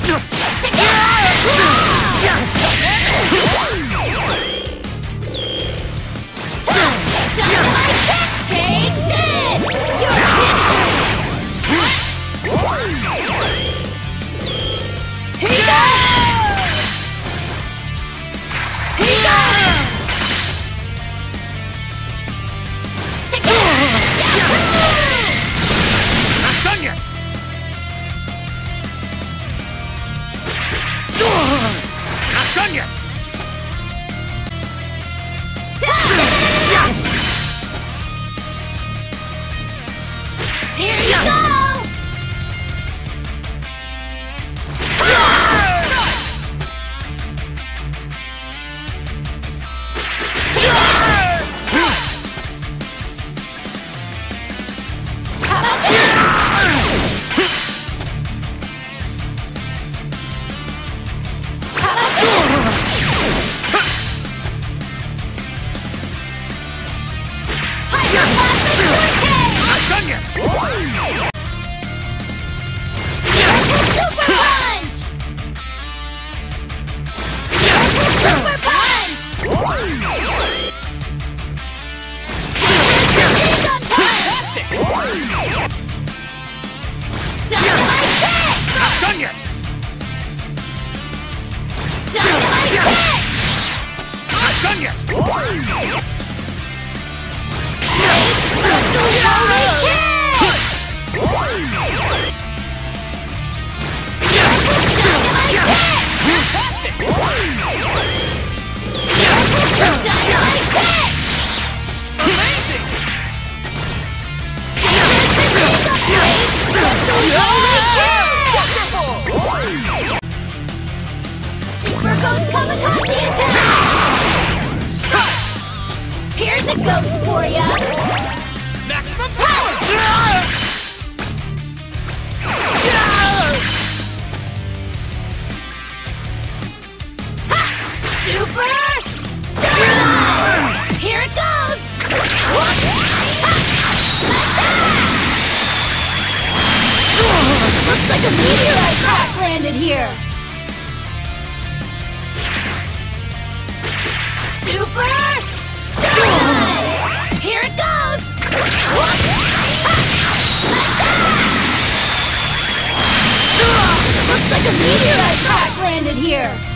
Take this! Your history! Here you go! Here you go! Take that! Yahoo! Not done yet! Not done yet! Here you go! How about this? How about this? Hyper Plasma Shortcake! Not done yet! Miracle Super Punch! Miracle Super Punch! Teacher's Machine Gun Punch! Fantastic! Dynamite Kick! Not done yet! Dynamite Kick! Not done yet! Special Rolling Kick! Miracle Dynamite Kick! Fantastic! Miracle Dynamite Kick! Amazing! Teacher's Machine Gun Punch! Special Rolling Kick! Wonderful! Super Ghost Kamikaze Attack! Here's a ghost for ya! Maximum power! Super Dynamite! Here it goes! Looks like a meteorite crash landed here! Super Dynamite! Here it goes! Looks like a meteorite crash landed here!